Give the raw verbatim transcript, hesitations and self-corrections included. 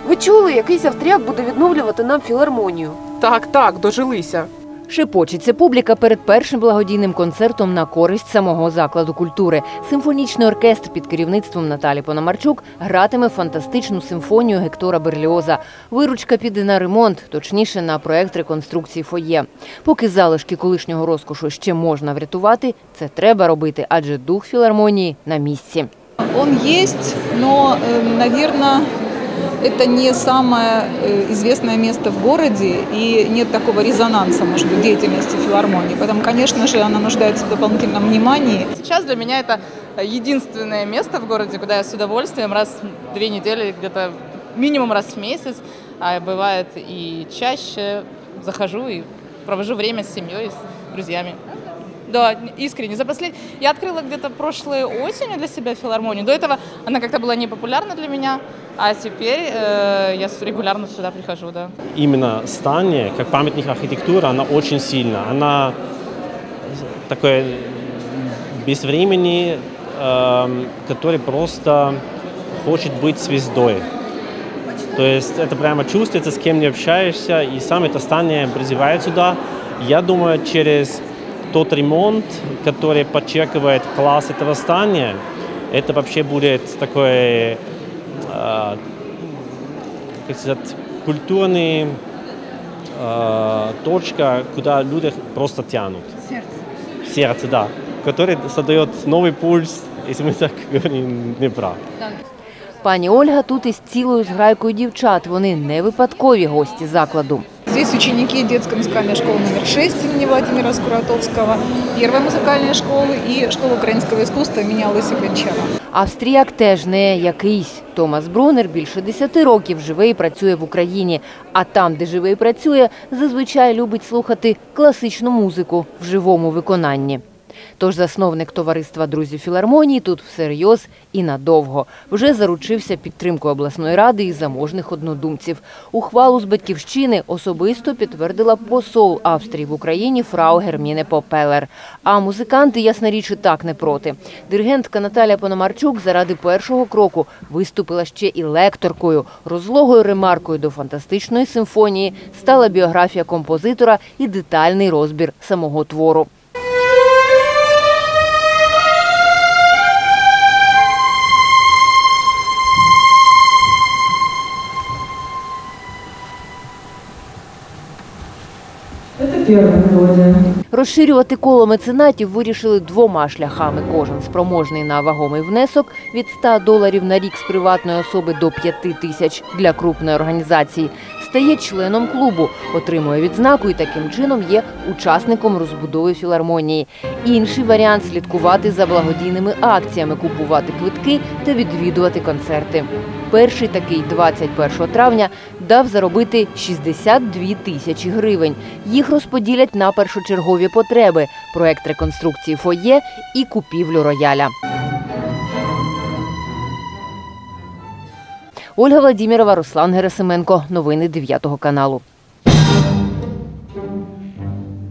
Ви чули, якийсь австріяк буде відновлювати нам філармонію? Так, так, дожилися. Шепочеться публіка перед першим благодійним концертом на користь самого закладу культури. Симфонічний оркестр під керівництвом Наталі Пономарчук гратиме фантастичну симфонію Гектора Берліоза. Виручка піде на ремонт, точніше на проєкт реконструкції фоє. Поки залишки колишнього розкошу ще можна врятувати, це треба робити, адже дух філармонії на місці. Он есть, но, наверное, это не самое известное место в городе, и нет такого резонанса, может быть, деятельности филармонии. Поэтому, конечно же, она нуждается в дополнительном внимании. Сейчас для меня это единственное место в городе, куда я с удовольствием раз в две недели, где-то минимум раз в месяц, а бывает и чаще, захожу и провожу время с семьей, с друзьями. Да, искренне. За послед... Я открыла где-то прошлой осенью для себя филармонию. До этого она как-то была непопулярна для меня, а теперь э, я регулярно сюда прихожу, да. Именно здание, как памятник архитектуры, она очень сильна. Она такой без времени, э, который просто хочет быть звездой. То есть это прямо чувствуется, с кем не общаешься, и сам это здание призывает сюда. Я думаю, через тот ремонт, который подчеркивает класс этого здания, это вообще будет такой, э, как сказать, культурный э, точка, куда люди просто тянут. Сердце. Сердце, да. Который создает новый пульс, если мы так говорим, Днепра. Пані Ольга тут із цілою зграйкою дівчат. Вони не випадкові гості закладу. Здесь ученики детской музыкальной школы номер шесть имени Владимира Скуратовского, первой музыкальной школы и школы украинского искусства имени Олеся Гончара. Австріяк теж не якийсь. Томас Брунер більше десяти років живе і працює в Україні. А там, де живе і працює, зазвичай любить слухати класичну музику в живому виконанні. Тож засновник товариства «Друзів філармонії» тут всерйоз і надовго. Вже заручився підтримкою обласної ради і заможних однодумців. Ухвалу з батьківщини особисто підтвердила посол Австрії в Україні фрау Герміне Попелер. А музиканти, ясна річ, і так не проти. Диригентка Наталя Пономарчук заради першого кроку виступила ще і лекторкою. Розлогою ремаркою до фантастичної симфонії стала біографія композитора і детальний розбір самого твору. Розширювати коло меценатів вирішили двома шляхами. Кожен спроможний на вагомий внесок від ста доларів на рік з приватної особи до п'яти тисяч для крупної організації стає членом клубу, отримує відзнаку і таким чином є учасником розбудови філармонії. Інший варіант – слідкувати за благодійними акціями, купувати квитки та відвідувати концерти. Перший такий двадцять першого травня дав заробити шістдесят дві тисячі гривень. Їх розподілять на першочергові потреби – проєкт реконструкції фоє і купівлю рояля. Ольга Владимирова, Руслан Герасименко. Новини дев'ятого каналу.